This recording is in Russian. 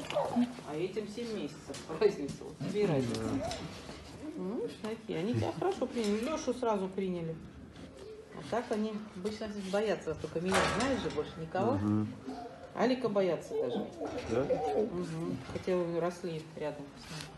А этим 7 месяцев разница. Вот тебе и разница. Ну, такие. Они тебя хорошо приняли. Лешу сразу приняли. А так они обычно здесь боятся. Только меня знаешь же, больше никого. Алика боятся даже. Да? Хотя вы росли рядом с ним.